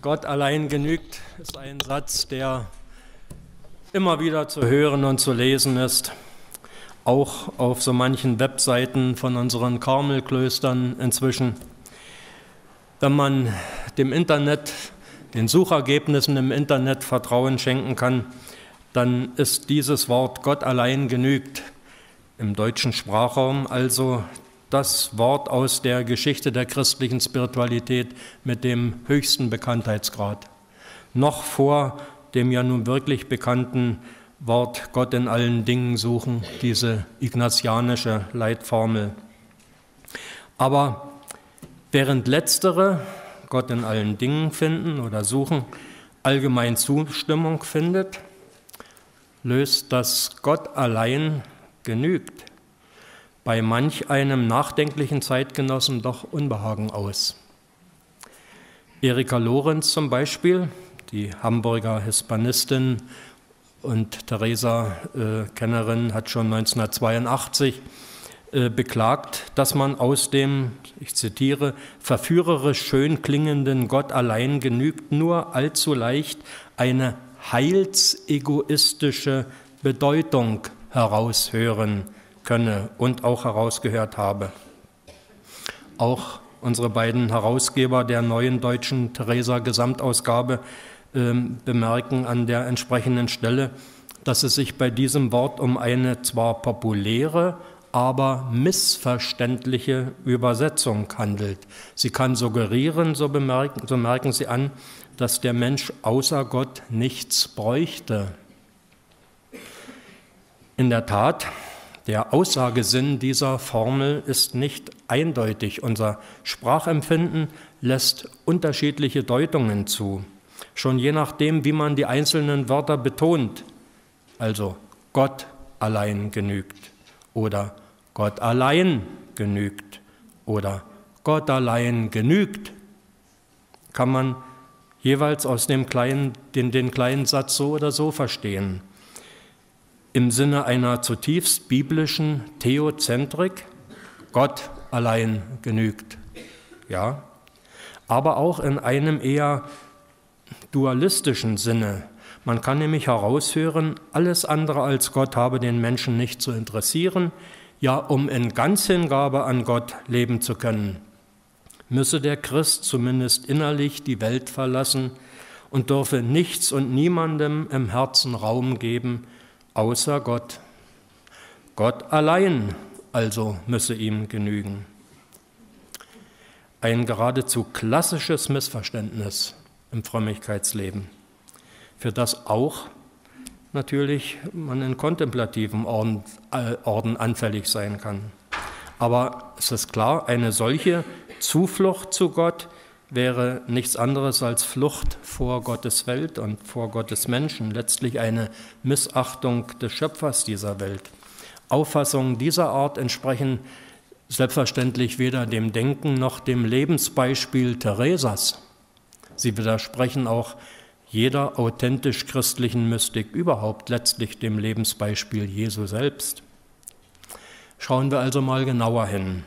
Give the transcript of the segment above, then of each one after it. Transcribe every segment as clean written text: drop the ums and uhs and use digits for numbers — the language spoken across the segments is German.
Gott allein genügt, ist ein Satz, der immer wieder zu hören und zu lesen ist, auch auf so manchen Webseiten von unseren Karmelklöstern inzwischen. Wenn man dem Internet, den Suchergebnissen im Internet Vertrauen schenken kann, dann ist dieses Wort Gott allein genügt im deutschen Sprachraum also das Wort aus der Geschichte der christlichen Spiritualität mit dem höchsten Bekanntheitsgrad. Noch vor dem ja nun wirklich bekannten Wort Gott in allen Dingen suchen, diese ignatianische Leitformel. Aber während letztere, Gott in allen Dingen finden oder suchen, allgemein Zustimmung findet, löst das Gott allein genügt bei manch einem nachdenklichen Zeitgenossen doch Unbehagen aus. Erika Lorenz zum Beispiel, die Hamburger Hispanistin und Theresa-Kennerin, hat schon 1982 beklagt, dass man aus dem, ich zitiere, verführerisch schön klingenden Gott allein genügt nur allzu leicht eine heilsegoistische Bedeutung heraushören könne und auch herausgehört habe. Auch unsere beiden Herausgeber der neuen deutschen Theresa-Gesamtausgabe bemerken an der entsprechenden Stelle, dass es sich bei diesem Wort um eine zwar populäre, aber missverständliche Übersetzung handelt. Sie kann suggerieren, so merken sie an, dass der Mensch außer Gott nichts bräuchte. In der Tat, der Aussagesinn dieser Formel ist nicht eindeutig. Unser Sprachempfinden lässt unterschiedliche Deutungen zu, schon je nachdem, wie man die einzelnen Wörter betont. Also Gott allein genügt oder Gott allein genügt oder Gott allein genügt, kann man jeweils aus den kleinen Satz so oder so verstehen. Im Sinne einer zutiefst biblischen Theozentrik, Gott allein genügt, ja, aber auch in einem eher dualistischen Sinne. Man kann nämlich heraushören, alles andere als Gott habe den Menschen nicht zu interessieren, ja, um in Ganzhingabe an Gott leben zu können, müsse der Christ zumindest innerlich die Welt verlassen und dürfe nichts und niemandem im Herzen Raum geben, außer Gott. Gott allein also müsse ihm genügen. Ein geradezu klassisches Missverständnis im Frömmigkeitsleben, für das auch natürlich man in kontemplativen Orden anfällig sein kann. Aber es ist klar, eine solche Zuflucht zu Gott wäre nichts anderes als Flucht vor Gottes Welt und vor Gottes Menschen, letztlich eine Missachtung des Schöpfers dieser Welt. Auffassungen dieser Art entsprechen selbstverständlich weder dem Denken noch dem Lebensbeispiel Theresas. Sie widersprechen auch jeder authentisch christlichen Mystik überhaupt, letztlich dem Lebensbeispiel Jesu selbst. Schauen wir also mal genauer hin.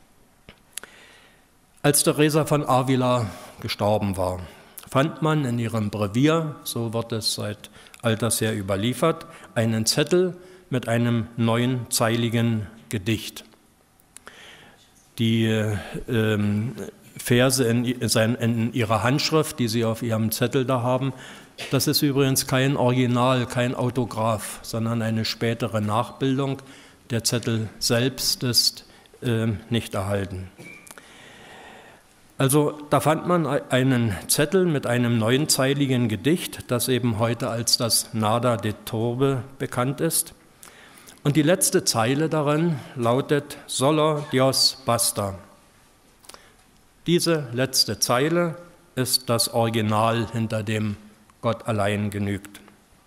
Als Teresa von Avila gestorben war, fand man in ihrem Brevier, so wird es seit alters her überliefert, einen Zettel mit einem 9-zeiligen Gedicht. Die Verse in ihrer Handschrift, die Sie auf Ihrem Zettel da haben, das ist übrigens kein Original, kein Autograph, sondern eine spätere Nachbildung. Der Zettel selbst ist nicht erhalten. Also da fand man einen Zettel mit einem 9-zeiligen Gedicht, das eben heute als das Nada de Torbe bekannt ist. Und die letzte Zeile darin lautet Solo Dios basta. Diese letzte Zeile ist das Original, hinter dem Gott allein genügt.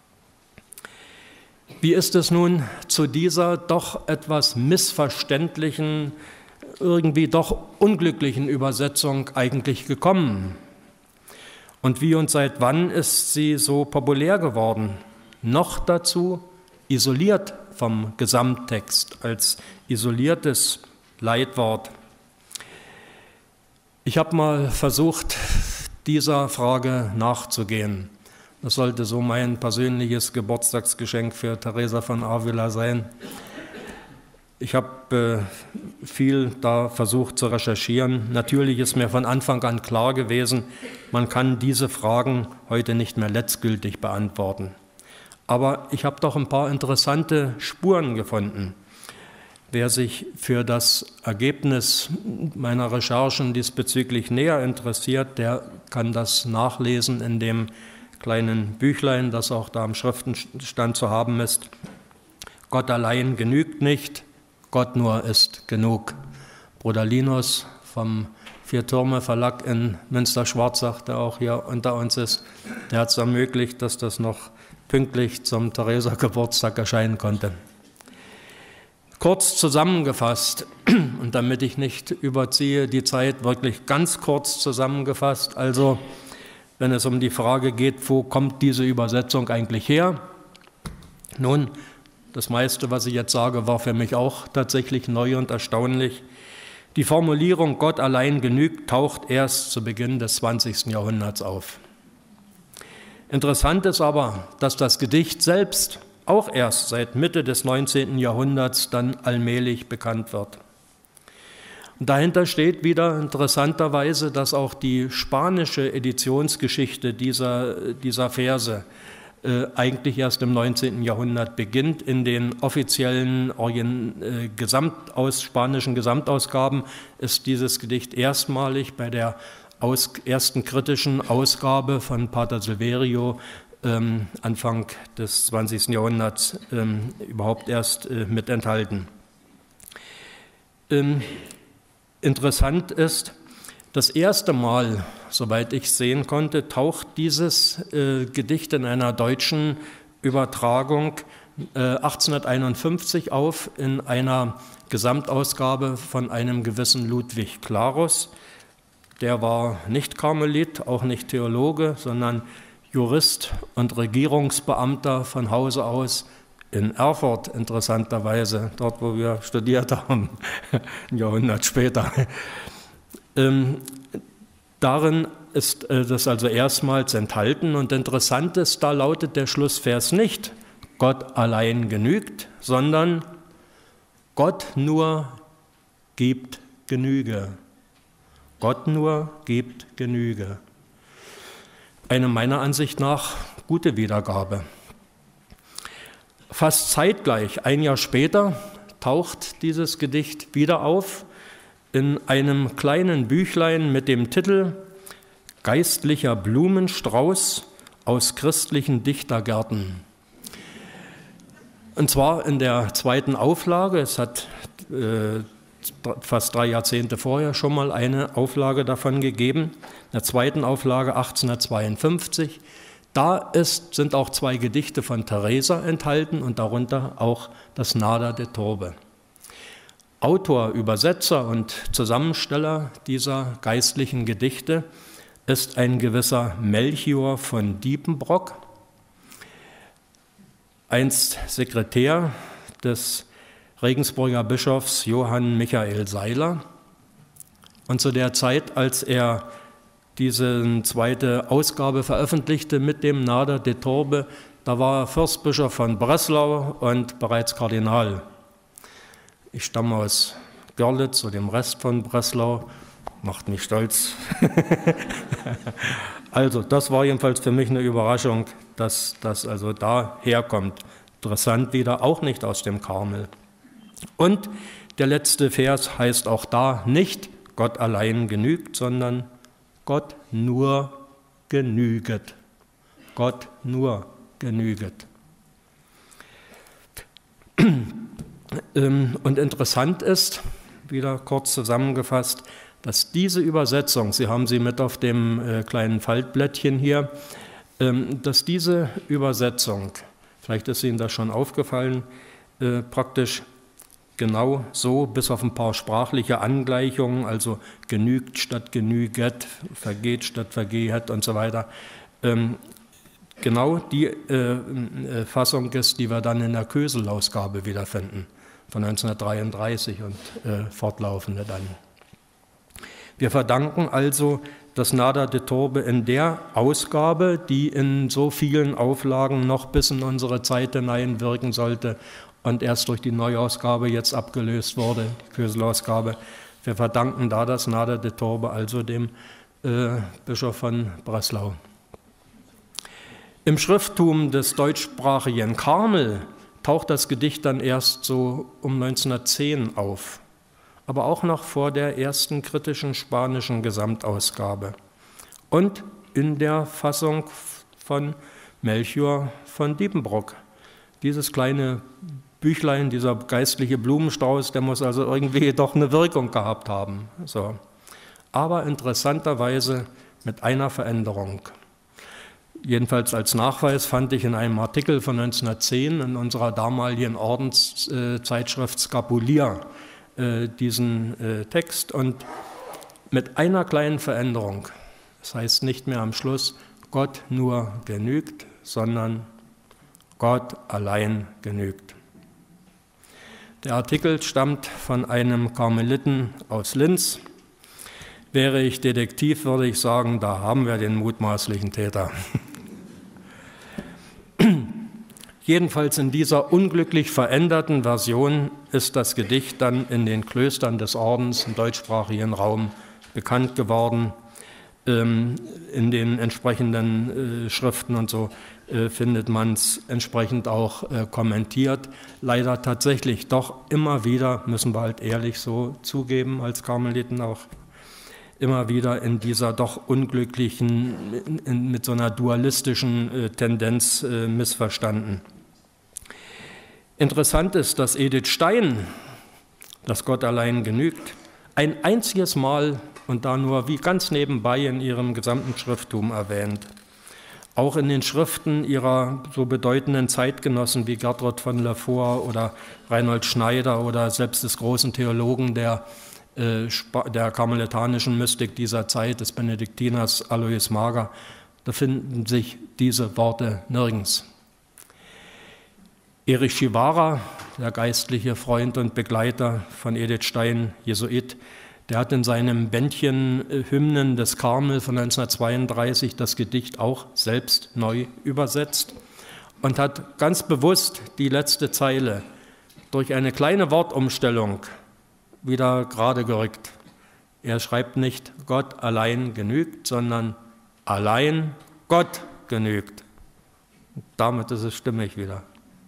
Wie ist es nun zu dieser doch etwas missverständlichen, irgendwie doch unglücklichen Übersetzung eigentlich gekommen? Und wie und seit wann ist sie so populär geworden? Noch dazu isoliert vom Gesamttext, als isoliertes Leitwort. Ich habe mal versucht, dieser Frage nachzugehen. Das sollte so mein persönliches Geburtstagsgeschenk für Teresa von Avila sein. Ich habe viel da versucht zu recherchieren. Natürlich ist mir von Anfang an klar gewesen, man kann diese Fragen heute nicht mehr letztgültig beantworten. Aber ich habe doch ein paar interessante Spuren gefunden. Wer sich für das Ergebnis meiner Recherchen diesbezüglich näher interessiert, der kann das nachlesen in dem kleinen Büchlein, das auch da am Schriftenstand zu haben ist. Gott allein genügt nicht, Gott nur ist genug. Bruder Linus vom Vier-Türme-Verlag in Münster-Schwarzach, der auch hier unter uns ist, der hat es ermöglicht, dass das noch pünktlich zum Theresa-Geburtstag erscheinen konnte. Kurz zusammengefasst, und damit ich nicht überziehe, die Zeit wirklich ganz kurz zusammengefasst, also wenn es um die Frage geht, wo kommt diese Übersetzung eigentlich her? Nun, das meiste, was ich jetzt sage, war für mich auch tatsächlich neu und erstaunlich. Die Formulierung Gott allein genügt taucht erst zu Beginn des 20. Jahrhunderts auf. Interessant ist aber, dass das Gedicht selbst auch erst seit Mitte des 19. Jahrhunderts dann allmählich bekannt wird. Und dahinter steht wieder interessanterweise, dass auch die spanische Editionsgeschichte dieser Verse eigentlich erst im 19. Jahrhundert beginnt. In den offiziellen spanischen Gesamtausgaben ist dieses Gedicht erstmalig bei der ersten kritischen Ausgabe von Pater Silverio Anfang des 20. Jahrhunderts überhaupt erst mit enthalten. Interessant ist, das erste Mal, soweit ich sehen konnte, taucht dieses Gedicht in einer deutschen Übertragung 1851 auf, in einer Gesamtausgabe von einem gewissen Ludwig Clarus. Der war nicht Karmelit, auch nicht Theologe, sondern Jurist und Regierungsbeamter von Hause aus in Erfurt, interessanterweise, dort, wo wir studiert haben, ein Jahrhundert später. Darin ist das also erstmals enthalten und interessant ist, da lautet der Schlussvers nicht, Gott allein genügt, sondern Gott nur gibt Genüge. Gott nur gibt Genüge. Eine meiner Ansicht nach gute Wiedergabe. Fast zeitgleich, ein Jahr später, taucht dieses Gedicht wieder auf in einem kleinen Büchlein mit dem Titel Geistlicher Blumenstrauß aus christlichen Dichtergärten. Und zwar in der zweiten Auflage. Es hat fast 3 Jahrzehnte vorher schon mal eine Auflage davon gegeben. In der zweiten Auflage 1852. Da sind auch 2 Gedichte von Teresa enthalten und darunter auch das Nada de Torbe. Autor, Übersetzer und Zusammensteller dieser geistlichen Gedichte ist ein gewisser Melchior von Diepenbrock, einst Sekretär des Regensburger Bischofs Johann Michael Seiler. Und zu der Zeit, als er diese zweite Ausgabe veröffentlichte mit dem Nada de Torbe, da war er Fürstbischof von Breslau und bereits Kardinal. Ich stamme aus Görlitz, so dem Rest von Breslau, macht mich stolz. Also das war jedenfalls für mich eine Überraschung, dass das also da herkommt. Interessant wieder, auch nicht aus dem Karmel. Und der letzte Vers heißt auch da nicht, Gott allein genügt, sondern Gott nur genüget. Gott nur genüget. Und interessant ist, wieder kurz zusammengefasst, dass diese Übersetzung, Sie haben sie mit auf dem kleinen Faltblättchen hier, dass diese Übersetzung, vielleicht ist Ihnen das schon aufgefallen, praktisch genau so, bis auf ein paar sprachliche Angleichungen, also genügt statt genüget, vergeht statt vergehet und so weiter, genau die Fassung ist, die wir dann in der Kösel-Ausgabe wiederfinden, von 1933 und fortlaufende dann. Wir verdanken also das Nada de Torbe in der Ausgabe, die in so vielen Auflagen noch bis in unsere Zeit hinein wirken sollte und erst durch die Neuausgabe jetzt abgelöst wurde, die Kösel-Ausgabe. Wir verdanken da das Nada de Torbe also dem Bischof von Breslau. Im Schrifttum des deutschsprachigen Karmel taucht das Gedicht dann erst so um 1910 auf, aber auch noch vor der ersten kritischen spanischen Gesamtausgabe und in der Fassung von Melchior von Diepenbrock. Dieses kleine Büchlein, dieser geistliche Blumenstrauß, der muss also irgendwie doch eine Wirkung gehabt haben. So. Aber interessanterweise mit einer Veränderung. Jedenfalls als Nachweis fand ich in einem Artikel von 1910 in unserer damaligen Ordenszeitschrift Scapulier diesen Text und mit einer kleinen Veränderung. Das heißt nicht mehr am Schluss, Gott nur genügt, sondern Gott allein genügt. Der Artikel stammt von einem Karmeliten aus Linz. Wäre ich Detektiv, würde ich sagen, da haben wir den mutmaßlichen Täter. Jedenfalls in dieser unglücklich veränderten Version ist das Gedicht dann in den Klöstern des Ordens im deutschsprachigen Raum bekannt geworden. In den entsprechenden Schriften und so findet man es entsprechend auch kommentiert. Leider tatsächlich doch immer wieder, müssen wir halt ehrlich so zugeben als Karmeliten auch, immer wieder in dieser doch unglücklichen, mit so einer dualistischen Tendenz missverstanden. Interessant ist, dass Edith Stein, dass Gott allein genügt, ein einziges Mal und da nur wie ganz nebenbei in ihrem gesamten Schrifttum erwähnt. Auch in den Schriften ihrer so bedeutenden Zeitgenossen wie Gertrud von Lefort oder Reinhold Schneider oder selbst des großen Theologen der karmelitanischen Mystik dieser Zeit, des Benediktiners Alois Mager, da finden sich diese Worte nirgends. Erich Schivara, der geistliche Freund und Begleiter von Edith Stein, Jesuit, der hat in seinem Bändchen Hymnen des Karmel von 1932 das Gedicht auch selbst neu übersetzt und hat ganz bewusst die letzte Zeile durch eine kleine Wortumstellung wieder gerade gerückt. Er schreibt nicht, Gott allein genügt, sondern allein Gott genügt. Damit ist es stimmig wieder.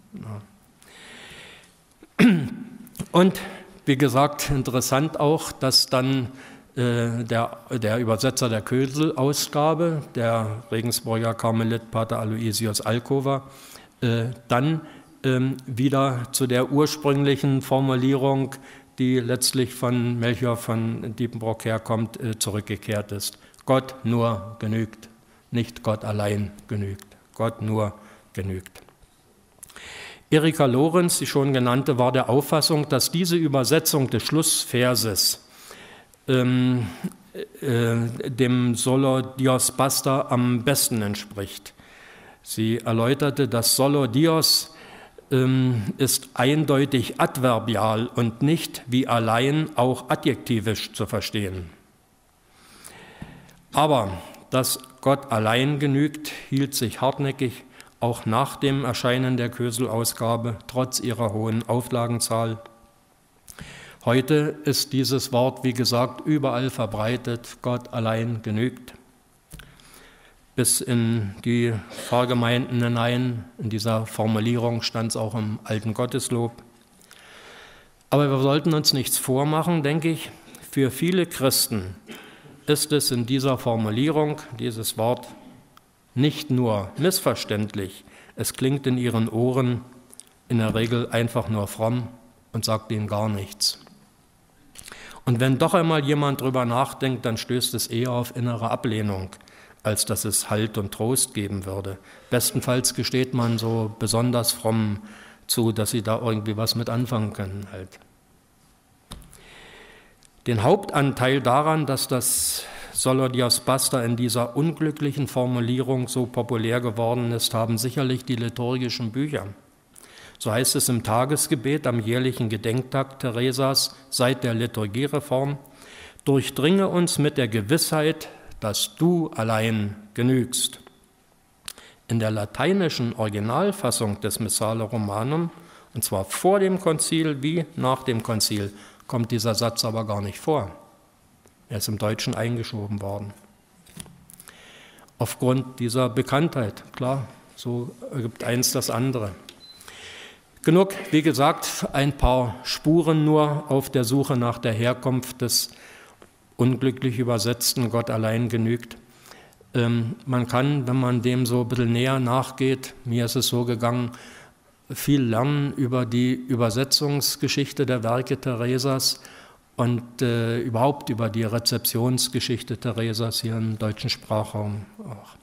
Und wie gesagt, interessant auch, dass dann der Übersetzer der Kösel-Ausgabe, der Regensburger Karmelit Pater Aloysius Alcover, dann wieder zu der ursprünglichen Formulierung, die letztlich von Melchior von Diepenbrock herkommt, zurückgekehrt ist. Gott nur genügt, nicht Gott allein genügt. Gott nur genügt. Erika Lorenz, die schon genannte, war der Auffassung, dass diese Übersetzung des Schlussverses dem Solo Dios basta am besten entspricht. Sie erläuterte, dass Solo Dios ist eindeutig adverbial und nicht wie allein auch adjektivisch zu verstehen. Aber dass Gott allein genügt, hielt sich hartnäckig auch nach dem Erscheinen der Kösel-Ausgabe, trotz ihrer hohen Auflagenzahl. Heute ist dieses Wort, wie gesagt, überall verbreitet, Gott allein genügt. Bis in die Pfarrgemeinden hinein, in dieser Formulierung stand es auch im alten Gotteslob. Aber wir sollten uns nichts vormachen, denke ich. Für viele Christen ist es in dieser Formulierung, dieses Wort, nicht nur missverständlich, es klingt in ihren Ohren in der Regel einfach nur fromm und sagt ihnen gar nichts. Und wenn doch einmal jemand drüber nachdenkt, dann stößt es eher auf innere Ablehnung, als dass es Halt und Trost geben würde. Bestenfalls gesteht man so besonders fromm zu, dass sie da irgendwie was mit anfangen können halt. Den Hauptanteil daran, dass das Solo Dios basta in dieser unglücklichen Formulierung so populär geworden ist, haben sicherlich die liturgischen Bücher. So heißt es im Tagesgebet am jährlichen Gedenktag Theresas seit der Liturgiereform: durchdringe uns mit der Gewissheit, dass du allein genügst. In der lateinischen Originalfassung des Missale Romanum, und zwar vor dem Konzil wie nach dem Konzil, kommt dieser Satz aber gar nicht vor. Er ist im Deutschen eingeschoben worden. Aufgrund dieser Bekanntheit, klar, so ergibt eins das andere. Genug, wie gesagt, ein paar Spuren nur auf der Suche nach der Herkunft des unglücklich übersetzten Gott allein genügt. Man kann, wenn man dem so ein bisschen näher nachgeht, mir ist es so gegangen, viel lernen über die Übersetzungsgeschichte der Werke Theresas und überhaupt über die Rezeptionsgeschichte Theresas hier im deutschen Sprachraum auch.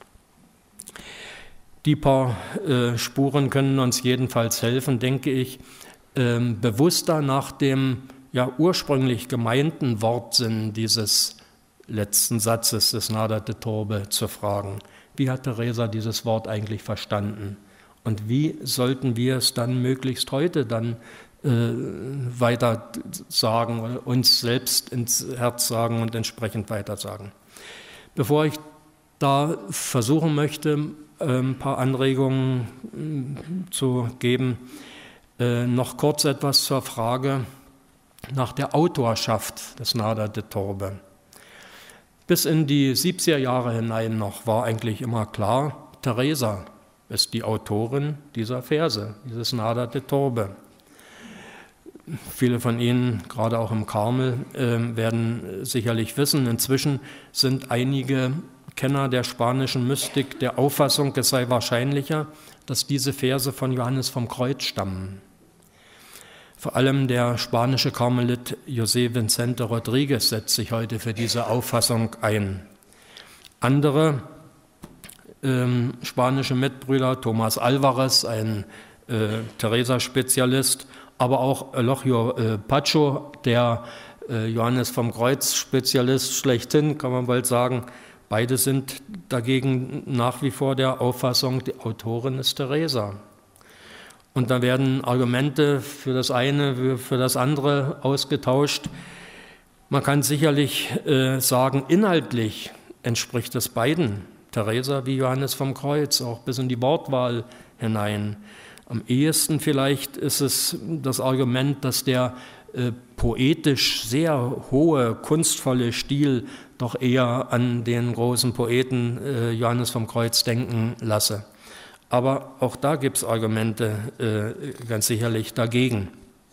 Die paar Spuren können uns jedenfalls helfen, denke ich, bewusster nach dem ursprünglich gemeinten Wortsinn dieses letzten Satzes des Nada de Torbe zu fragen. Wie hat Teresa dieses Wort eigentlich verstanden? Und wie sollten wir es dann möglichst heute dann weiter sagen, uns selbst ins Herz sagen und entsprechend weiter sagen? Bevor ich da versuchen möchte, ein paar Anregungen zu geben, noch kurz etwas zur Frage nach der Autorschaft des Nada de Torbe. Bis in die 70er Jahre hinein noch war eigentlich immer klar, Teresa ist die Autorin dieser Verse, dieses Nada de Torbe. Viele von Ihnen, gerade auch im Karmel, werden sicherlich wissen, inzwischen sind einige Kenner der spanischen Mystik der Auffassung, es sei wahrscheinlicher, dass diese Verse von Johannes vom Kreuz stammen. Vor allem der spanische Karmelit José Vicente Rodríguez setzt sich heute für diese Auffassung ein. Andere spanische Mitbrüder, Tomás Álvarez, ein Teresa-Spezialist, aber auch Eulogio Pacho, der Johannes vom Kreuz-Spezialist schlechthin, kann man bald sagen, beide sind dagegen nach wie vor der Auffassung, die Autorin ist Teresa. Und da werden Argumente für das eine, für das andere ausgetauscht. Man kann sicherlich sagen, inhaltlich entspricht es beiden, Teresa wie Johannes vom Kreuz, auch bis in die Wortwahl hinein. Am ehesten vielleicht ist es das Argument, dass der poetisch sehr hohe, kunstvolle Stil doch eher an den großen Poeten Johannes vom Kreuz denken lasse. Aber auch da gibt es Argumente ganz sicherlich dagegen.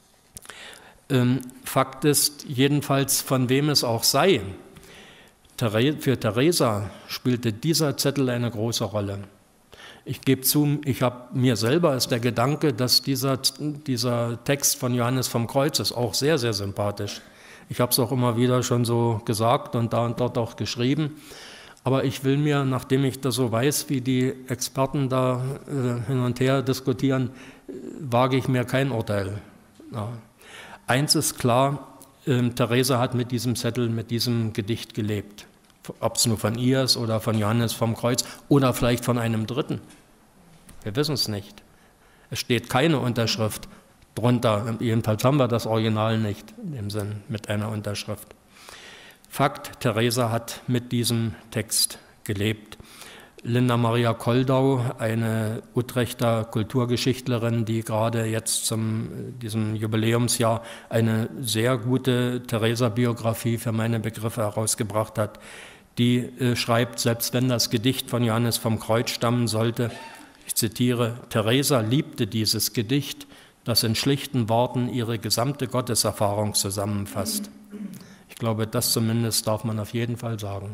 Fakt ist jedenfalls, von wem es auch sei, für Teresa spielte dieser Zettel eine große Rolle. Ich gebe zu, mir selber ist der Gedanke, dass dieser Text von Johannes vom Kreuz ist auch sehr, sehr sympathisch. Ich habe es auch immer wieder schon so gesagt und da und dort auch geschrieben. Aber ich will mir, nachdem ich das so weiß, wie die Experten da hin und her diskutieren, wage ich mir kein Urteil. Ja. Eins ist klar, Teresa hat mit diesem Zettel, mit diesem Gedicht gelebt. Ob es nur von ihr ist oder von Johannes vom Kreuz oder vielleicht von einem Dritten. Wir wissen es nicht. Es steht keine Unterschrift drunter. Jedenfalls haben wir das Original nicht, in dem Sinn, mit einer Unterschrift. Fakt, Teresa hat mit diesem Text gelebt. Linda Maria Koldau, eine Utrechter Kulturgeschichtlerin, die gerade jetzt diesem Jubiläumsjahr eine sehr gute Teresa-Biografie für meine Begriffe herausgebracht hat, die schreibt, selbst wenn das Gedicht von Johannes vom Kreuz stammen sollte, ich zitiere, Teresa liebte dieses Gedicht, das in schlichten Worten ihre gesamte Gotteserfahrung zusammenfasst. Ich glaube, das zumindest darf man auf jeden Fall sagen.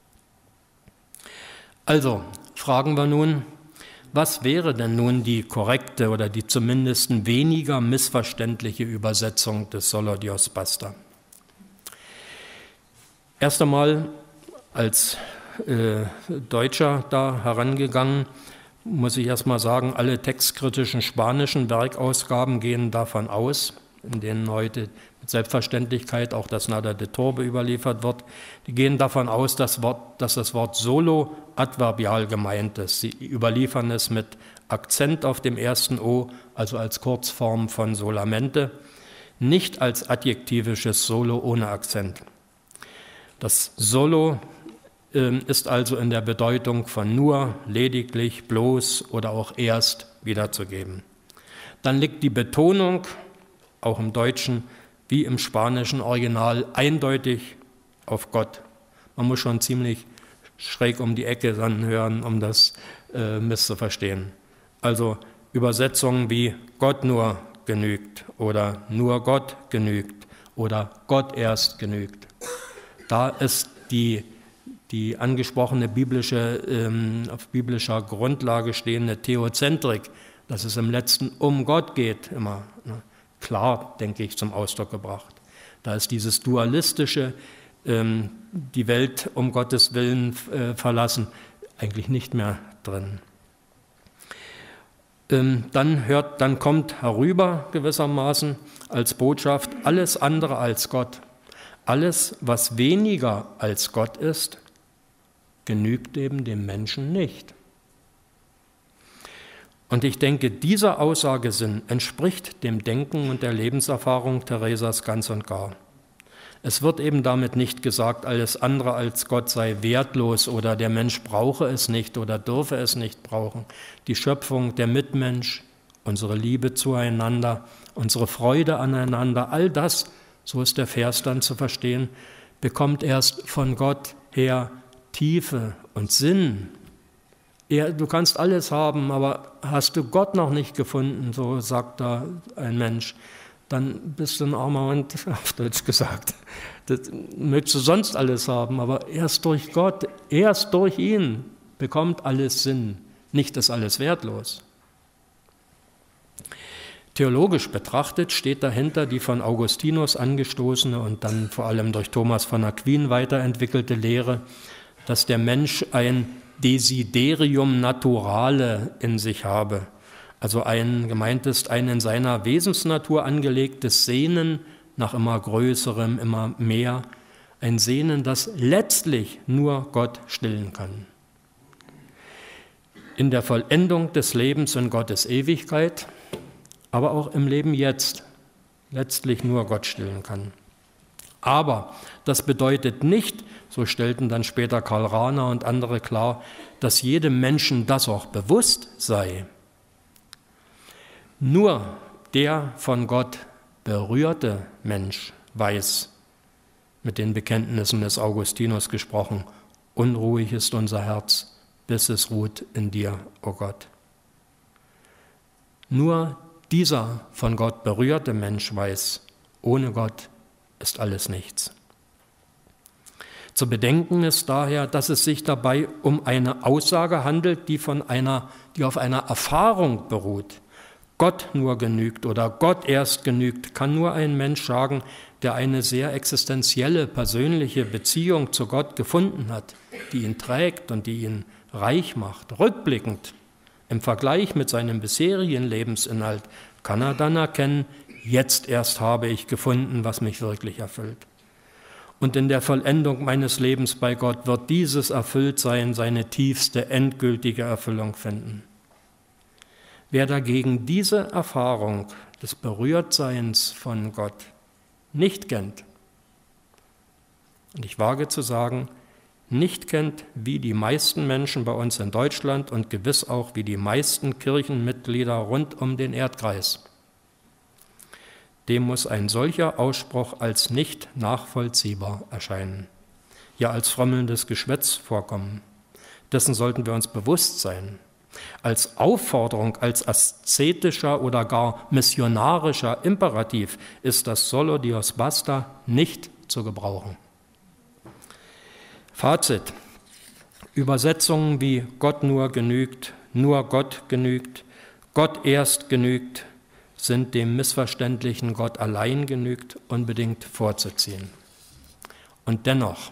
Also, fragen wir nun, was wäre denn nun die korrekte oder die zumindest weniger missverständliche Übersetzung des Solo Dios Basta? Erst einmal als Deutscher da herangegangen, muss ich erst mal sagen, alle textkritischen spanischen Werkausgaben gehen davon aus, in denen heute mit Selbstverständlichkeit auch das Nada de Torbe überliefert wird, die gehen davon aus, dass das Wort Solo adverbial gemeint ist. Sie überliefern es mit Akzent auf dem ersten O, also als Kurzform von solamente, nicht als adjektivisches Solo ohne Akzent. Das Solo ist also in der Bedeutung von nur, lediglich, bloß oder auch erst wiederzugeben. Dann liegt die Betonung, auch im Deutschen wie im spanischen Original, eindeutig auf Gott. Man muss schon ziemlich schräg um die Ecke dann hören, um das misszuverstehen. Also Übersetzungen wie Gott nur genügt oder nur Gott genügt oder Gott erst genügt. Da ist die angesprochene auf biblischer Grundlage stehende Theozentrik, dass es im Letzten um Gott geht, immer klar, denke ich, zum Ausdruck gebracht. Da ist dieses dualistische, die Welt um Gottes Willen verlassen, eigentlich nicht mehr drin. Dann kommt herüber gewissermaßen als Botschaft alles andere als Gott. Alles, was weniger als Gott ist, genügt eben dem Menschen nicht. Und ich denke, dieser Aussagesinn entspricht dem Denken und der Lebenserfahrung Theresas ganz und gar. Es wird eben damit nicht gesagt, alles andere als Gott sei wertlos oder der Mensch brauche es nicht oder dürfe es nicht brauchen. Die Schöpfung, der Mitmensch, unsere Liebe zueinander, unsere Freude aneinander, all das, so ist der Vers dann zu verstehen, bekommt erst von Gott her Tiefe und Sinn. Du kannst alles haben, aber hast du Gott noch nicht gefunden, so sagt da ein Mensch, dann bist du ein armer Hund, auf Deutsch gesagt. Das möchtest du sonst alles haben, aber erst durch Gott, erst durch ihn bekommt alles Sinn. Nicht ist alles wertlos. Theologisch betrachtet steht dahinter die von Augustinus angestoßene und dann vor allem durch Thomas von Aquin weiterentwickelte Lehre, dass der Mensch ein Desiderium naturale in sich habe. Also gemeint ist ein in seiner Wesensnatur angelegtes Sehnen nach immer Größerem, immer mehr. Ein Sehnen, das letztlich nur Gott stillen kann. In der Vollendung des Lebens in Gottes Ewigkeit, aber auch im Leben jetzt letztlich nur Gott stillen kann. Aber das bedeutet nicht, so stellten dann später Karl Rahner und andere klar, dass jedem Menschen das auch bewusst sei. Nur der von Gott berührte Mensch weiß, mit den Bekenntnissen des Augustinus gesprochen, unruhig ist unser Herz, bis es ruht in dir, o Gott. Nur dieser von Gott berührte Mensch weiß, ohne Gott ist alles nichts. Zu bedenken ist daher, dass es sich dabei um eine Aussage handelt, die auf einer Erfahrung beruht. Gott nur genügt oder Gott erst genügt, kann nur ein Mensch sagen, der eine sehr existenzielle, persönliche Beziehung zu Gott gefunden hat, die ihn trägt und die ihn reich macht. Rückblickend, im Vergleich mit seinem bisherigen Lebensinhalt, kann er dann erkennen, jetzt erst habe ich gefunden, was mich wirklich erfüllt. Und in der Vollendung meines Lebens bei Gott wird dieses Erfülltsein seine tiefste, endgültige Erfüllung finden. Wer dagegen diese Erfahrung des Berührtseins von Gott nicht kennt, und ich wage zu sagen, nicht kennt, wie die meisten Menschen bei uns in Deutschland und gewiss auch wie die meisten Kirchenmitglieder rund um den Erdkreis, dem muss ein solcher Ausspruch als nicht nachvollziehbar erscheinen, ja als frömmelndes Geschwätz vorkommen. Dessen sollten wir uns bewusst sein. Als Aufforderung, als aszetischer oder gar missionarischer Imperativ ist das Solo Dios basta nicht zu gebrauchen. Fazit: Übersetzungen wie Gott nur genügt, nur Gott genügt, Gott erst genügt, sind dem missverständlichen Gott allein genügt unbedingt vorzuziehen. Und dennoch,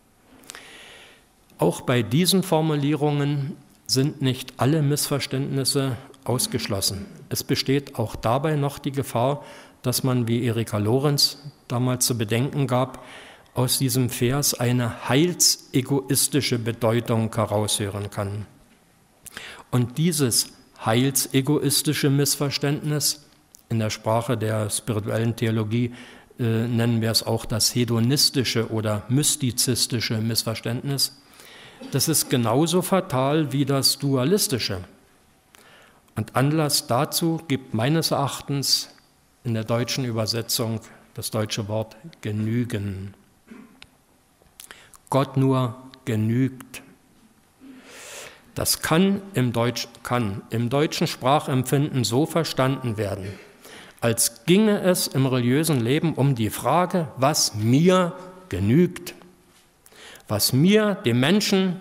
auch bei diesen Formulierungen sind nicht alle Missverständnisse ausgeschlossen. Es besteht auch dabei noch die Gefahr, dass man, wie Erika Lorenz damals zu bedenken gab, aus diesem Vers eine heilsegoistische Bedeutung heraushören kann. Und dieses heilsegoistische Missverständnis, in der Sprache der spirituellen Theologie nennen wir es auch das hedonistische oder mystizistische Missverständnis. Das ist genauso fatal wie das dualistische. Und Anlass dazu gibt meines Erachtens in der deutschen Übersetzung das deutsche Wort genügen. Gott nur genügt. Das kann im deutschen Sprachempfinden so verstanden werden, als ginge es im religiösen Leben um die Frage, was mir genügt, was mir, dem Menschen,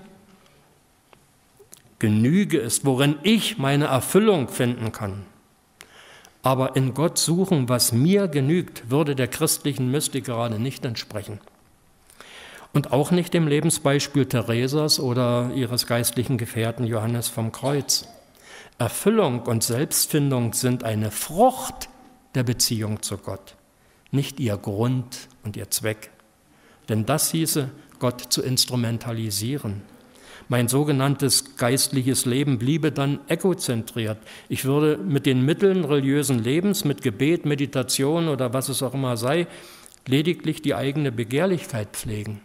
Genüge ist, worin ich meine Erfüllung finden kann. Aber in Gott suchen, was mir genügt, würde der christlichen Mystik gerade nicht entsprechen. Und auch nicht dem Lebensbeispiel Theresas oder ihres geistlichen Gefährten Johannes vom Kreuz. Erfüllung und Selbstfindung sind eine Frucht der Beziehung zu Gott, nicht ihr Grund und ihr Zweck. Denn das hieße, Gott zu instrumentalisieren. Mein sogenanntes geistliches Leben bliebe dann egozentriert. Ich würde mit den Mitteln religiösen Lebens, mit Gebet, Meditation oder was es auch immer sei, lediglich die eigene Begehrlichkeit pflegen.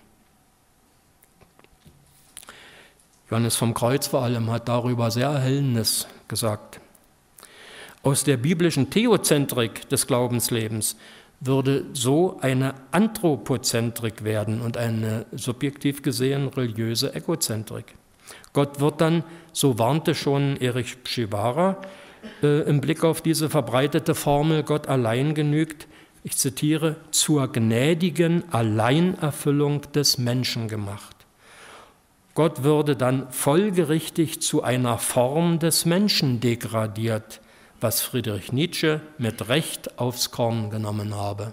Johannes vom Kreuz vor allem hat darüber sehr Erhellendes gesagt. Aus der biblischen Theozentrik des Glaubenslebens würde so eine Anthropozentrik werden und eine subjektiv gesehen religiöse Egozentrik. Gott wird dann, so warnte schon Erich Pschewara, im Blick auf diese verbreitete Formel, Gott allein genügt, ich zitiere, zur gnädigen Alleinerfüllung des Menschen gemacht. Gott würde dann folgerichtig zu einer Form des Menschen degradiert, was Friedrich Nietzsche mit Recht aufs Korn genommen habe.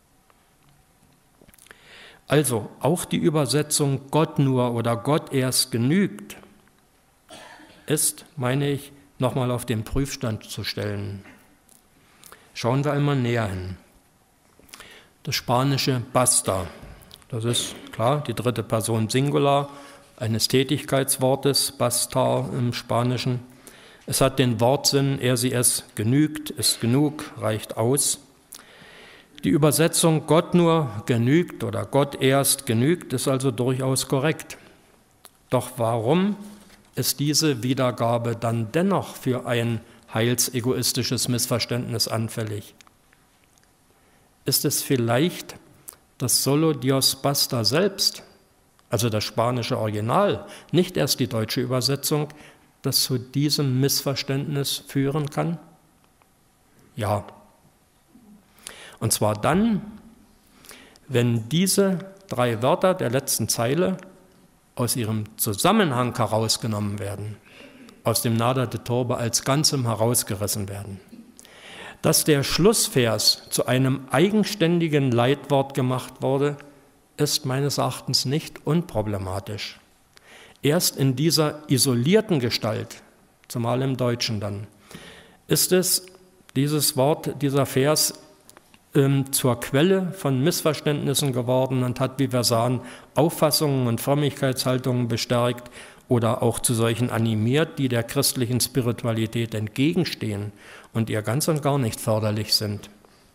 Also auch die Übersetzung Gott nur oder Gott erst genügt, ist, meine ich, nochmal auf den Prüfstand zu stellen. Schauen wir einmal näher hin. Das spanische basta, das ist klar die dritte Person Singular eines Tätigkeitswortes, basta im Spanischen. Es hat den Wortsinn, er, sie, es, genügt, ist genug, reicht aus. Die Übersetzung Gott nur genügt oder Gott erst genügt ist also durchaus korrekt. Doch warum ist diese Wiedergabe dann dennoch für ein heilsegoistisches Missverständnis anfällig? Ist es vielleicht das Solo Dios basta selbst, also das spanische Original, nicht erst die deutsche Übersetzung, das zu diesem Missverständnis führen kann? Ja. Und zwar dann, wenn diese drei Wörter der letzten Zeile aus ihrem Zusammenhang herausgenommen werden, aus dem Nada de Torbe als Ganzem herausgerissen werden. Dass der Schlussvers zu einem eigenständigen Leitwort gemacht wurde, ist meines Erachtens nicht unproblematisch. Erst in dieser isolierten Gestalt, zumal im Deutschen dann, ist es dieses Wort, dieser Vers zur Quelle von Missverständnissen geworden und hat, wie wir sahen, Auffassungen und Frömmigkeitshaltungen bestärkt oder auch zu solchen animiert, die der christlichen Spiritualität entgegenstehen und ihr ganz und gar nicht förderlich sind.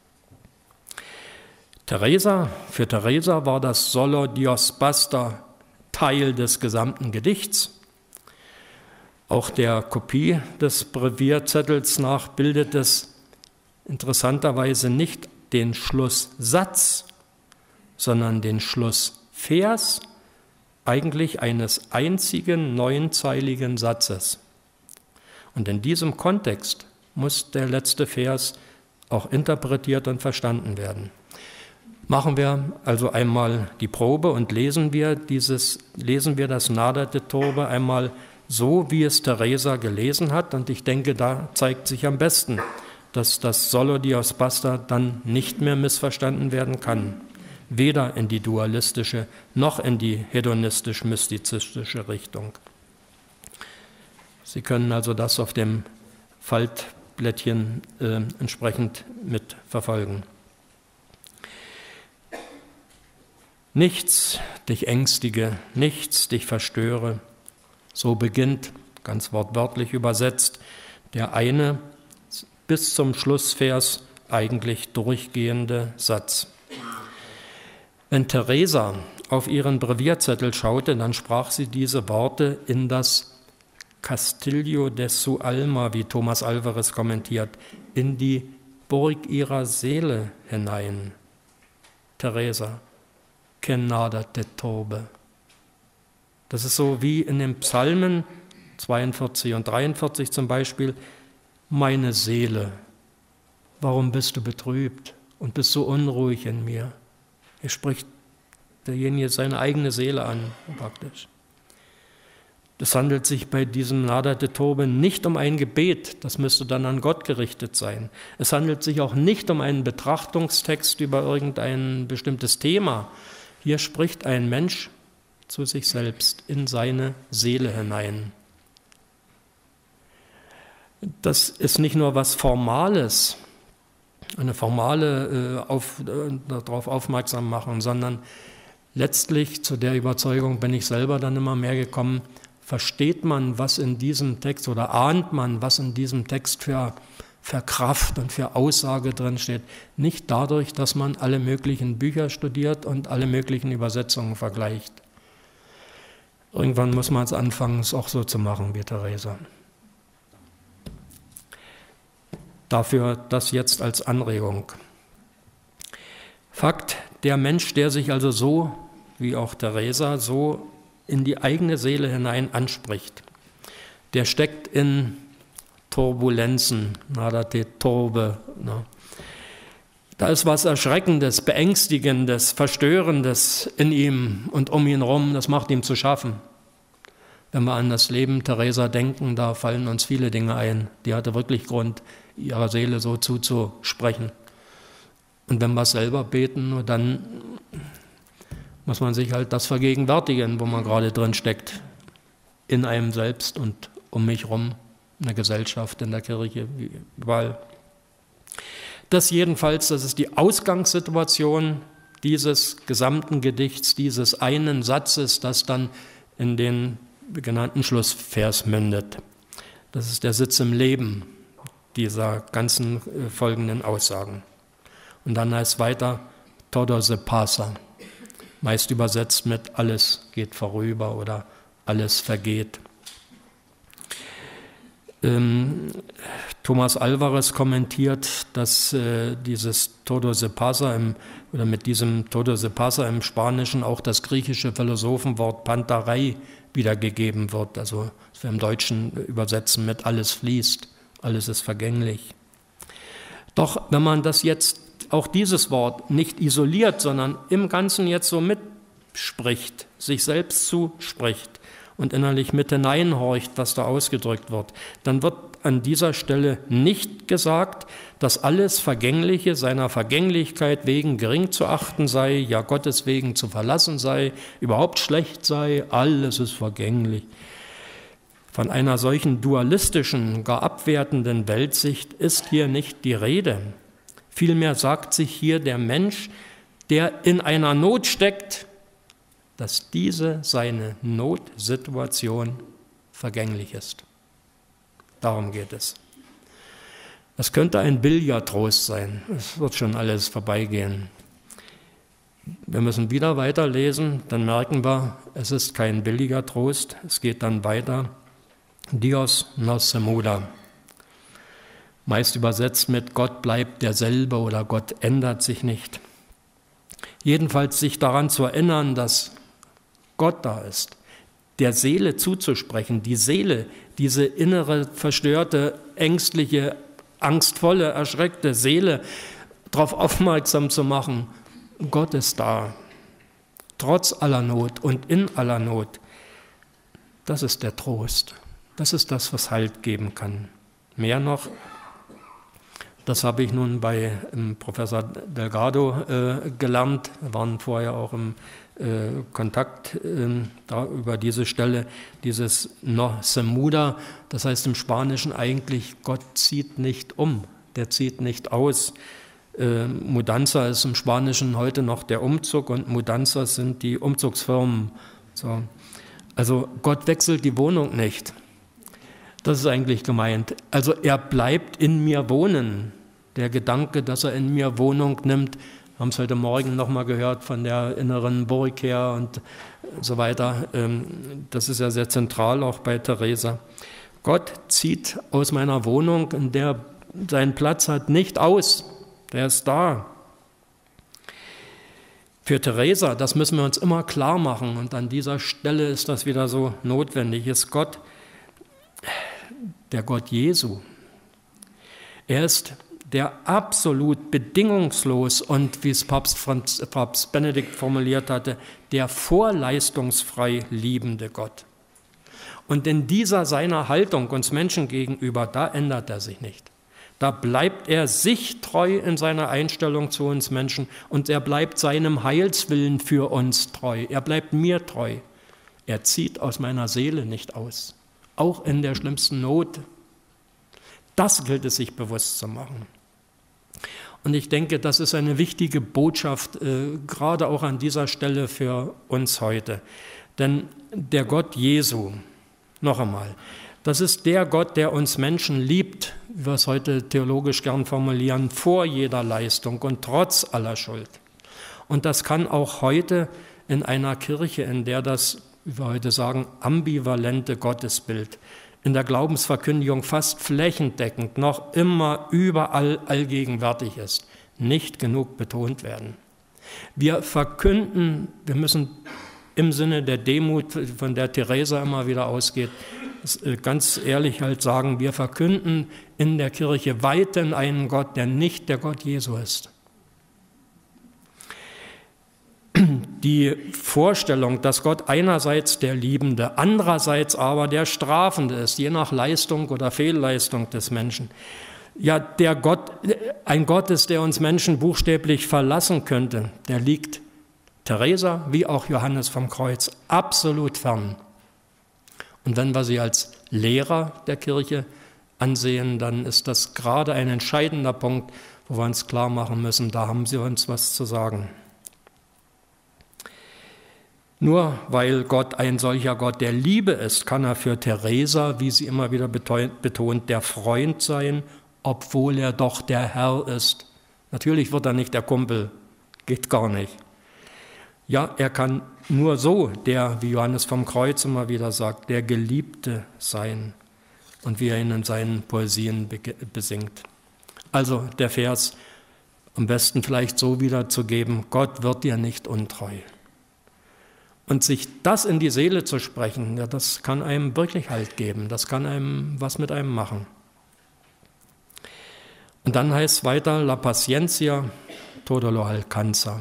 Für Teresa war das Solo Dios basta Teil des gesamten Gedichts. Auch der Kopie des Brevierzettels nach bildet es interessanterweise nicht den Schlusssatz, sondern den Schlussvers eigentlich eines einzigen neunzeiligen Satzes. Und in diesem Kontext muss der letzte Vers auch interpretiert und verstanden werden. Machen wir also einmal die Probe und lesen wir das Nada de Torbe einmal so, wie es Teresa gelesen hat. Und ich denke, da zeigt sich am besten, dass das Solo Dios basta dann nicht mehr missverstanden werden kann. Weder in die dualistische noch in die hedonistisch-mystizistische Richtung. Sie können also das auf dem Faltblättchen entsprechend mitverfolgen. Nichts dich ängstige, nichts dich verstöre. So beginnt, ganz wortwörtlich übersetzt, der eine bis zum Schlussvers eigentlich durchgehende Satz. Wenn Teresa auf ihren Brevierzettel schaute, dann sprach sie diese Worte in das Castillo de su Alma, wie Thomas Alvarez kommentiert, in die Burg ihrer Seele hinein. Teresa, que nada te turbe. Das ist so wie in den Psalmen 42 und 43 zum Beispiel, meine Seele, warum bist du betrübt und bist so unruhig in mir? Hier spricht derjenige seine eigene Seele an, praktisch. Es handelt sich bei diesem Nada te turbe nicht um ein Gebet, das müsste dann an Gott gerichtet sein. Es handelt sich auch nicht um einen Betrachtungstext über irgendein bestimmtes Thema. Hier spricht ein Mensch zu sich selbst, in seine Seele hinein. Das ist nicht nur was Formales, eine formale darauf aufmerksam machen, sondern letztlich zu der Überzeugung bin ich selber dann immer mehr gekommen, versteht man, was in diesem Text oder ahnt man, was in diesem Text für Kraft und für Aussage drin steht, nicht dadurch, dass man alle möglichen Bücher studiert und alle möglichen Übersetzungen vergleicht. Irgendwann muss man es anfangen, es auch so zu machen wie Teresa. Dafür das jetzt als Anregung. Fakt, der Mensch, der sich also so, wie auch Teresa, so in die eigene Seele hinein anspricht, der steckt in Turbulenzen, nada te turbe. Da ist was Erschreckendes, Beängstigendes, Verstörendes in ihm und um ihn herum, das macht ihm zu schaffen. Wenn wir an das Leben Teresa denken, da fallen uns viele Dinge ein. Die hatte wirklich Grund, ihrer Seele so zuzusprechen. Und wenn wir es selber beten, dann muss man sich halt das vergegenwärtigen, wo man gerade drin steckt, in einem selbst und um mich herum, in der Gesellschaft, in der Kirche, überall. Das jedenfalls, das ist die Ausgangssituation dieses gesamten Gedichts, dieses einen Satzes, das dann in den genannten Schlussvers mündet. Das ist der Sitz im Leben dieser ganzen folgenden Aussagen. Und dann heißt weiter, todo se pasa, meist übersetzt mit alles geht vorüber oder alles vergeht. Thomas Alvarez kommentiert, dass dieses todo se pasa oder mit diesem todo se pasa im Spanischen auch das griechische Philosophenwort Pantarei wiedergegeben wird. Also das wir im Deutschen übersetzen mit alles fließt, alles ist vergänglich. Doch wenn man das jetzt, auch dieses Wort nicht isoliert, sondern im Ganzen jetzt so mitspricht, sich selbst zuspricht und innerlich mit hineinhorcht, was da ausgedrückt wird, dann wird an dieser Stelle nicht gesagt, dass alles Vergängliche seiner Vergänglichkeit wegen gering zu achten sei, ja Gottes wegen zu verlassen sei, überhaupt schlecht sei, alles ist vergänglich. Von einer solchen dualistischen, gar abwertenden Weltsicht ist hier nicht die Rede. Vielmehr sagt sich hier der Mensch, der in einer Not steckt, dass diese seine Notsituation vergänglich ist. Darum geht es. Das könnte ein billiger Trost sein. Es wird schon alles vorbeigehen. Wir müssen wieder weiterlesen, dann merken wir, es ist kein billiger Trost. Es geht dann weiter. Dios no se muda. Meist übersetzt mit Gott bleibt derselbe oder Gott ändert sich nicht. Jedenfalls sich daran zu erinnern, dass Gott da ist, der Seele zuzusprechen, die Seele, diese innere, verstörte, ängstliche, angstvolle, erschreckte Seele, darauf aufmerksam zu machen, Gott ist da, trotz aller Not und in aller Not. Das ist der Trost, das ist das, was Halt geben kann. Mehr noch, das habe ich nun bei Professor Delgado gelernt. Wir waren vorher auch im Kontakt da über diese Stelle, dieses no se muda, das heißt im Spanischen eigentlich, Gott zieht nicht um, der zieht nicht aus. Mudanza ist im Spanischen heute noch der Umzug und Mudanzas sind die Umzugsfirmen. So. Also Gott wechselt die Wohnung nicht. Das ist eigentlich gemeint. Also er bleibt in mir wohnen. Der Gedanke, dass er in mir Wohnung nimmt, haben es heute Morgen nochmal gehört von der inneren Burg her und so weiter. Das ist ja sehr zentral auch bei Teresa. Gott zieht aus meiner Wohnung, in der seinen Platz hat, nicht aus. Der ist da. Für Teresa, das müssen wir uns immer klar machen, und an dieser Stelle ist das wieder so notwendig, ist Gott, der Gott Jesu. Er ist der absolut bedingungslos und, wie es Papst Benedikt formuliert hatte, der vorleistungsfrei liebende Gott. Und in dieser seiner Haltung uns Menschen gegenüber, da ändert er sich nicht. Da bleibt er sich treu in seiner Einstellung zu uns Menschen und er bleibt seinem Heilswillen für uns treu. Er bleibt mir treu. Er zieht aus meiner Seele nicht aus, auch in der schlimmsten Not. Das gilt es sich bewusst zu machen. Und ich denke, das ist eine wichtige Botschaft, gerade auch an dieser Stelle für uns heute. Denn der Gott Jesu, noch einmal, das ist der Gott, der uns Menschen liebt, wie wir es heute theologisch gern formulieren, vor jeder Leistung und trotz aller Schuld. Und das kann auch heute in einer Kirche, in der das, wie wir heute sagen, ambivalente Gottesbild in der Glaubensverkündigung fast flächendeckend noch immer überall allgegenwärtig ist, nicht genug betont werden. Wir verkünden, wir müssen im Sinne der Demut, von der Teresa immer wieder ausgeht, ganz ehrlich halt sagen, wir verkünden in der Kirche weiterhin einen Gott, der nicht der Gott Jesu ist. Die Vorstellung, dass Gott einerseits der Liebende, andererseits aber der Strafende ist, je nach Leistung oder Fehlleistung des Menschen. Ja, der Gott, ein Gott ist, der uns Menschen buchstäblich verlassen könnte, der liegt Teresa wie auch Johannes vom Kreuz absolut fern. Und wenn wir sie als Lehrer der Kirche ansehen, dann ist das gerade ein entscheidender Punkt, wo wir uns klar machen müssen, da haben sie uns was zu sagen. Nur weil Gott ein solcher Gott der Liebe ist, kann er für Teresa, wie sie immer wieder betont, der Freund sein, obwohl er doch der Herr ist. Natürlich wird er nicht der Kumpel, geht gar nicht. Ja, er kann nur so der, wie Johannes vom Kreuz immer wieder sagt, der Geliebte sein und wie er ihn in seinen Poesien besingt. Also der Vers am besten vielleicht so wiederzugeben, Gott wird dir nicht untreu. Und sich das in die Seele zu sprechen, ja, das kann einem wirklich Halt geben, das kann einem was mit einem machen. Und dann heißt es weiter, la paciencia todo lo alcanza.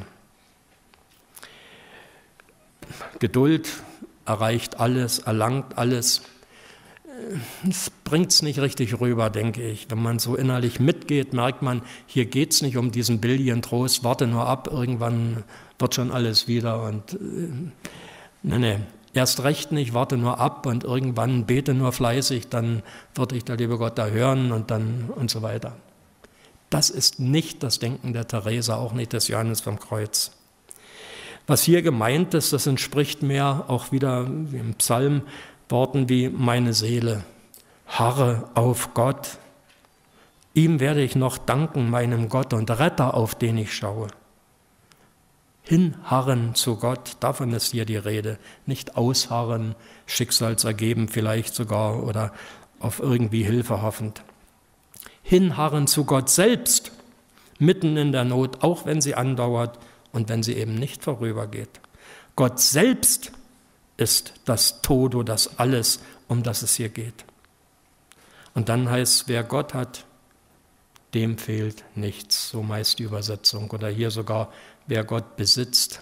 Geduld erreicht alles, erlangt alles. Es bringt es nicht richtig rüber, denke ich. Wenn man so innerlich mitgeht, merkt man, hier geht es nicht um diesen billigen Trost, warte nur ab, irgendwann wird schon alles wieder. Und nee, erst recht nicht, warte nur ab und irgendwann bete nur fleißig, dann wird dich der liebe Gott da hören und so weiter. Das ist nicht das Denken der Teresa, auch nicht des Johannes vom Kreuz. Was hier gemeint ist, das entspricht mehr auch wieder im Psalm Worten wie meine Seele, harre auf Gott. Ihm werde ich noch danken, meinem Gott und Retter, auf den ich schaue. Hinharren zu Gott, davon ist hier die Rede. Nicht ausharren, schicksalsergeben vielleicht sogar oder auf irgendwie Hilfe hoffend. Hinharren zu Gott selbst, mitten in der Not, auch wenn sie andauert und wenn sie eben nicht vorübergeht. Gott selbst ist das Todo, das Alles, um das es hier geht. Und dann heißt es, wer Gott hat, dem fehlt nichts, so meist die Übersetzung. Oder hier sogar, wer Gott besitzt.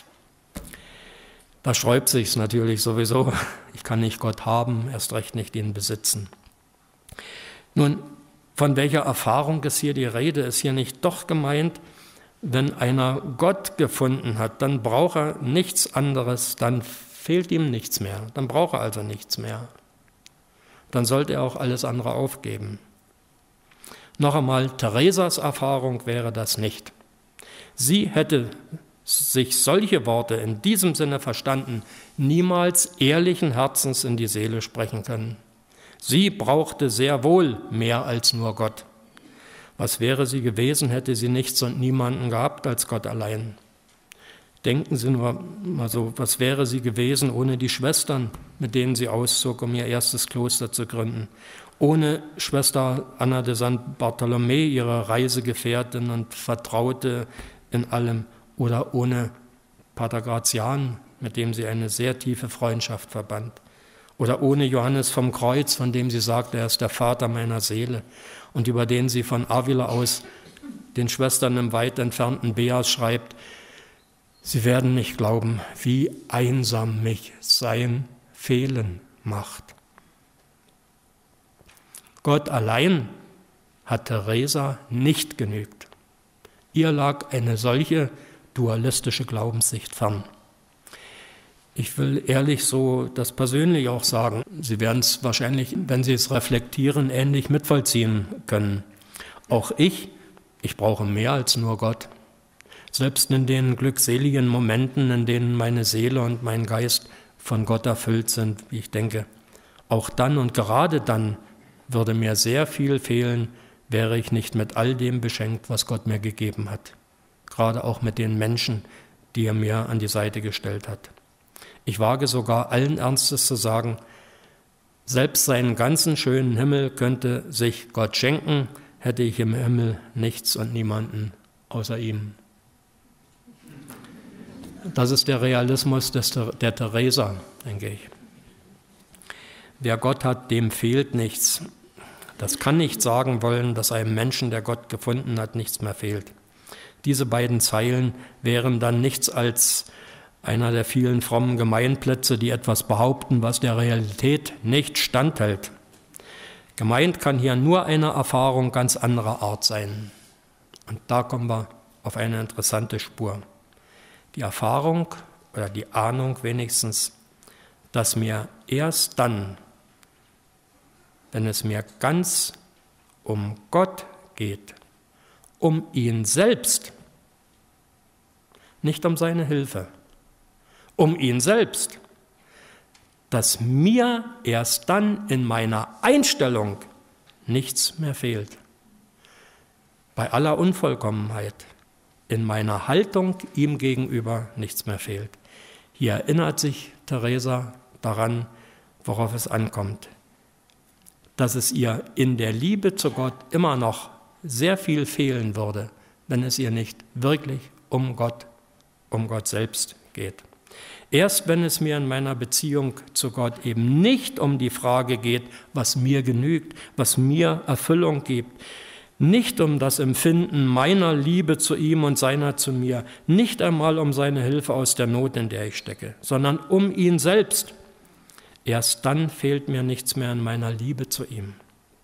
Da sträubt sich's natürlich sowieso. Ich kann nicht Gott haben, erst recht nicht ihn besitzen. Nun, von welcher Erfahrung ist hier die Rede? Ist hier nicht doch gemeint, wenn einer Gott gefunden hat, dann braucht er nichts anderes, dann fehlt ihm nichts mehr, dann braucht er also nichts mehr. Dann sollte er auch alles andere aufgeben. Noch einmal, Teresas Erfahrung wäre das nicht. Sie hätte sich solche Worte in diesem Sinne verstanden, niemals ehrlichen Herzens in die Seele sprechen können. Sie brauchte sehr wohl mehr als nur Gott. Was wäre sie gewesen, hätte sie nichts und niemanden gehabt als Gott allein? Denken Sie nur mal so, was wäre sie gewesen ohne die Schwestern, mit denen sie auszog, um ihr erstes Kloster zu gründen? Ohne Schwester Anna de San Bartolomé, ihre Reisegefährtin und Vertraute in allem, oder ohne Pater Grazian, mit dem sie eine sehr tiefe Freundschaft verband, oder ohne Johannes vom Kreuz, von dem sie sagte, er ist der Vater meiner Seele und über den sie von Avila aus den Schwestern im weit entfernten Beas schreibt, sie werden nicht glauben, wie einsam mich sein Fehlen macht. Gott allein hat Teresa nicht genügt. Ihr lag eine solche dualistische Glaubenssicht fern. Ich will ehrlich so das persönlich auch sagen. Sie werden es wahrscheinlich, wenn Sie es reflektieren, ähnlich mitvollziehen können. Auch ich brauche mehr als nur Gott. Selbst in den glückseligen Momenten, in denen meine Seele und mein Geist von Gott erfüllt sind, wie ich denke, auch dann und gerade dann würde mir sehr viel fehlen, wäre ich nicht mit all dem beschenkt, was Gott mir gegeben hat. Gerade auch mit den Menschen, die er mir an die Seite gestellt hat. Ich wage sogar allen Ernstes zu sagen, selbst seinen ganzen schönen Himmel könnte sich Gott schenken, hätte ich im Himmel nichts und niemanden außer ihm. Das ist der Realismus der Teresa, denke ich. Wer Gott hat, dem fehlt nichts. Das kann nicht sagen wollen, dass einem Menschen, der Gott gefunden hat, nichts mehr fehlt. Diese beiden Zeilen wären dann nichts als einer der vielen frommen Gemeinplätze, die etwas behaupten, was der Realität nicht standhält. Gemeint kann hier nur eine Erfahrung ganz anderer Art sein. Und da kommen wir auf eine interessante Spur. Die Erfahrung oder die Ahnung wenigstens, dass mir erst dann, wenn es mir ganz um Gott geht, um ihn selbst, nicht um seine Hilfe, um ihn selbst, dass mir erst dann in meiner Einstellung nichts mehr fehlt. Bei aller Unvollkommenheit, in meiner Haltung ihm gegenüber nichts mehr fehlt. Hier erinnert sich Teresa daran, worauf es ankommt, dass es ihr in der Liebe zu Gott immer noch sehr viel fehlen würde, wenn es ihr nicht wirklich um Gott selbst geht. Erst wenn es mir in meiner Beziehung zu Gott eben nicht um die Frage geht, was mir genügt, was mir Erfüllung gibt, nicht um das Empfinden meiner Liebe zu ihm und seiner zu mir, nicht einmal um seine Hilfe aus der Not, in der ich stecke, sondern um ihn selbst. Erst dann fehlt mir nichts mehr in meiner Liebe zu ihm.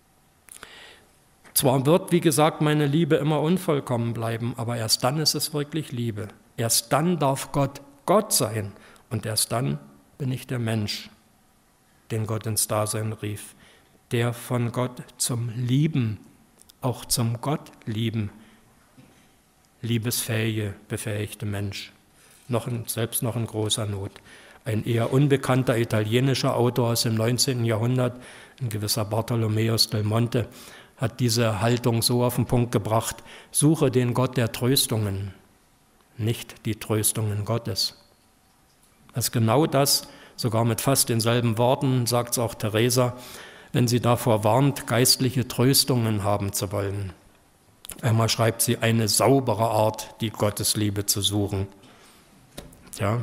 Zwar wird, wie gesagt, meine Liebe immer unvollkommen bleiben, aber erst dann ist es wirklich Liebe. Erst dann darf Gott Gott sein und erst dann bin ich der Mensch, den Gott ins Dasein rief, der von Gott zum Lieben, auch zum Gott lieben, liebesfähige, befähigte Mensch, selbst noch in großer Not. Ein eher unbekannter italienischer Autor aus dem 19. Jahrhundert, ein gewisser Bartolomeus del Monte, hat diese Haltung so auf den Punkt gebracht: Suche den Gott der Tröstungen, nicht die Tröstungen Gottes. Das ist genau das, sogar mit fast denselben Worten, sagt es auch Teresa, wenn sie davor warnt, geistliche Tröstungen haben zu wollen. Einmal schreibt sie, eine saubere Art, die Gottesliebe zu suchen. Ja.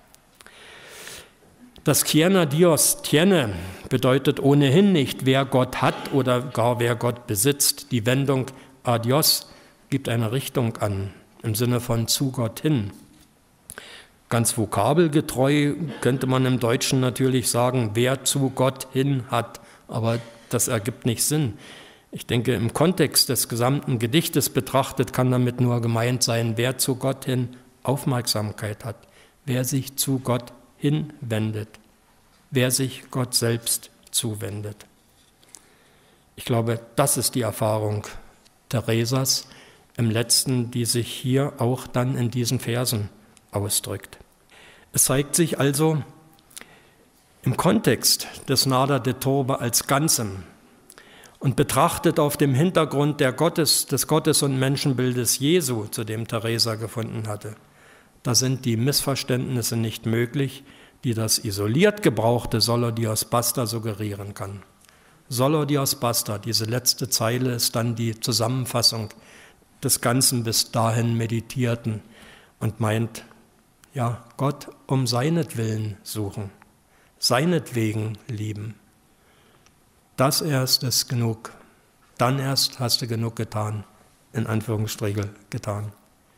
Das Quiena Dios tiene bedeutet ohnehin nicht, wer Gott hat oder gar wer Gott besitzt. Die Wendung a Dios gibt eine Richtung an, im Sinne von zu Gott hin. Ganz vokabelgetreu könnte man im Deutschen natürlich sagen, wer zu Gott hin hat, aber das ergibt nicht Sinn. Ich denke, im Kontext des gesamten Gedichtes betrachtet kann damit nur gemeint sein, wer zu Gott hin Aufmerksamkeit hat, wer sich zu Gott hinwendet, wer sich Gott selbst zuwendet. Ich glaube, das ist die Erfahrung Teresas im Letzten, die sich hier auch dann in diesen Versen ausdrückt. Es zeigt sich also im Kontext des Nada de Torbe als Ganzem Und betrachtet auf dem Hintergrund des Gottes- und Menschenbildes Jesu, zu dem Teresa gefunden hatte, da sind die Missverständnisse nicht möglich, die das isoliert gebrauchte Sola Dios Basta suggerieren kann. Sola Dios Basta, diese letzte Zeile, ist dann die Zusammenfassung des ganzen bis dahin Meditierten und meint, ja, Gott um seinetwillen suchen, seinetwegen lieben. Das erst ist genug, dann erst hast du genug getan, in Anführungsstrichen getan.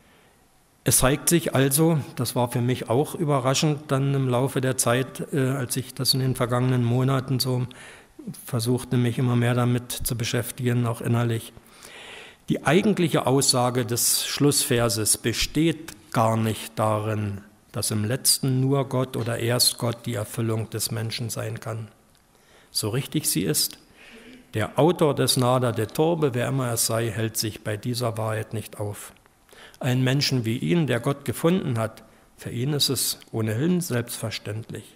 Es zeigt sich also, das war für mich auch überraschend dann im Laufe der Zeit, als ich das in den vergangenen Monaten so versuchte, mich immer mehr damit zu beschäftigen, auch innerlich. Die eigentliche Aussage des Schlussverses besteht gar nicht darin, dass im Letzten nur Gott oder erst Gott die Erfüllung des Menschen sein kann. So richtig sie ist, der Autor des Nada de Torbe, wer immer es sei, hält sich bei dieser Wahrheit nicht auf. Ein Menschen wie ihn, der Gott gefunden hat, für ihn ist es ohnehin selbstverständlich.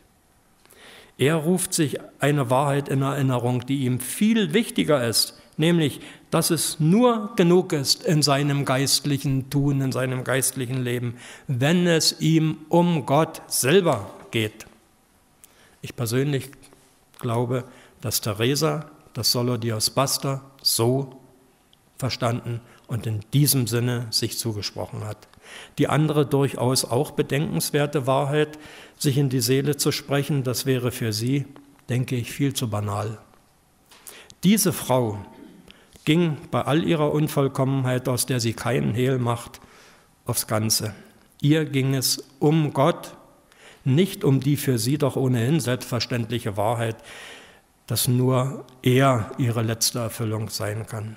Er ruft sich eine Wahrheit in Erinnerung, die ihm viel wichtiger ist, nämlich, dass es nur genug ist in seinem geistlichen Tun, in seinem geistlichen Leben, wenn es ihm um Gott selber geht. Ich persönlich glaube, dass Teresa das Sola Dios Basta so verstanden und in diesem Sinne sich zugesprochen hat. Die andere durchaus auch bedenkenswerte Wahrheit, sich in die Seele zu sprechen, das wäre für sie, denke ich, viel zu banal. Diese Frau ging bei all ihrer Unvollkommenheit, aus der sie keinen Hehl macht, aufs Ganze. Ihr ging es um Gott, nicht um die für sie doch ohnehin selbstverständliche Wahrheit, dass nur er ihre letzte Erfüllung sein kann.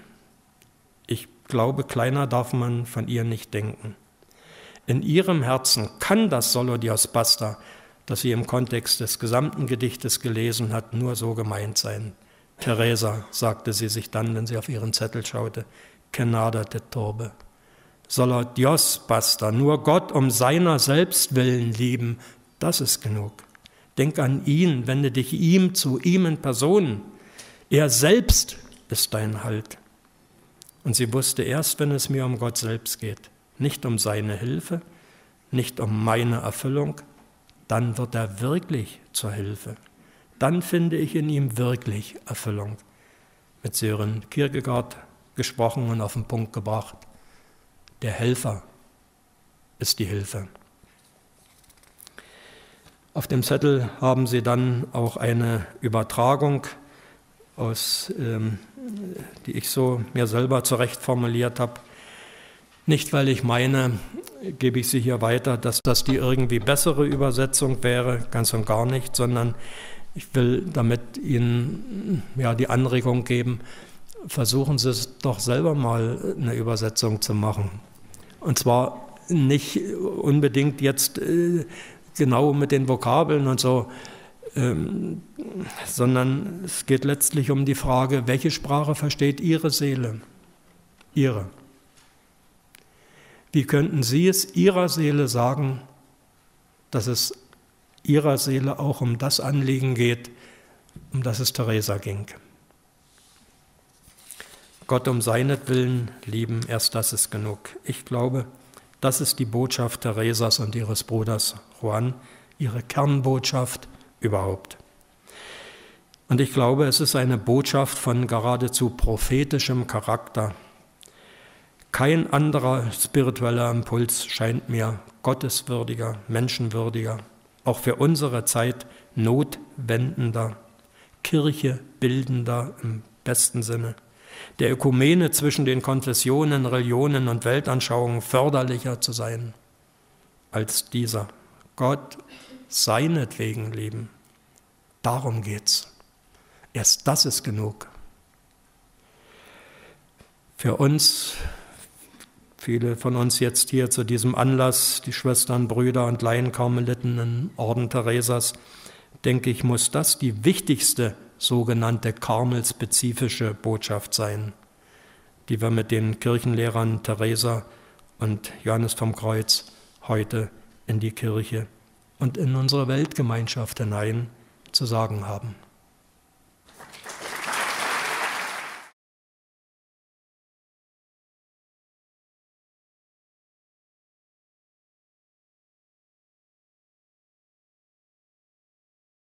Ich glaube, kleiner darf man von ihr nicht denken. In ihrem Herzen kann das Sola Dios Basta, das sie im Kontext des gesamten Gedichtes gelesen hat, nur so gemeint sein. Teresa, sagte sie sich dann, wenn sie auf ihren Zettel schaute, que nada de torbe. Sola Dios Basta, nur Gott um seiner selbst willen lieben, das ist genug. Denk an ihn, wende dich ihm zu, ihm in Person. Er selbst ist dein Halt. Und sie wusste erst, wenn es mir um Gott selbst geht, nicht um seine Hilfe, nicht um meine Erfüllung, dann wird er wirklich zur Hilfe. Dann finde ich in ihm wirklich Erfüllung. Mit Sören Kierkegaard gesprochen und auf den Punkt gebracht. Der Helfer ist die Hilfe. Auf dem Zettel haben Sie dann auch eine Übertragung, die ich so mir selber zurecht formuliert habe. Nicht, weil ich meine, gebe ich sie hier weiter, dass das die irgendwie bessere Übersetzung wäre, ganz und gar nicht, sondern ich will damit Ihnen die Anregung geben, versuchen Sie es doch selber mal eine Übersetzung zu machen. Und zwar nicht unbedingt jetzt genau mit den Vokabeln und so, sondern es geht letztlich um die Frage, welche Sprache versteht Ihre Seele? Ihre. Wie könnten Sie es Ihrer Seele sagen, dass es Ihrer Seele auch um das Anliegen geht, um das es Teresa ging? Gott um seinetwillen lieben, erst das ist genug. Ich glaube, das ist die Botschaft Teresas und ihres Bruders Juan, ihre Kernbotschaft überhaupt. Und ich glaube, es ist eine Botschaft von geradezu prophetischem Charakter. Kein anderer spiritueller Impuls scheint mir gotteswürdiger, menschenwürdiger, auch für unsere Zeit notwendender, Kirche bildender im besten Sinne, der Ökumene zwischen den Konfessionen, Religionen und Weltanschauungen förderlicher zu sein als dieser. Gott seinetwegen lieben. Darum geht's. Erst das ist genug. Für uns, viele von uns jetzt hier zu diesem Anlass, die Schwestern, Brüder und Laienkarmeliten im Orden Teresas, denke ich, muss das die wichtigste sogenannte karmelspezifische Botschaft sein, die wir mit den Kirchenlehrern Teresa und Johannes vom Kreuz heute in die Kirche und in unsere Weltgemeinschaft hinein zu sagen haben.